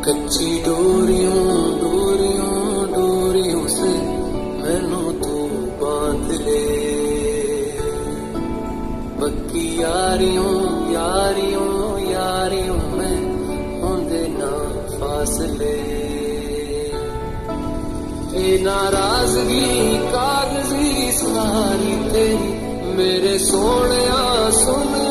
कच्ची डोरियों डोरियों डोरियों से मैनू तू बांध ले, पक्की यारियों यारियों यारियों में होंदे ना फासले। ये नाराजगी कागजी सारी तेरी मेरे सोने सुन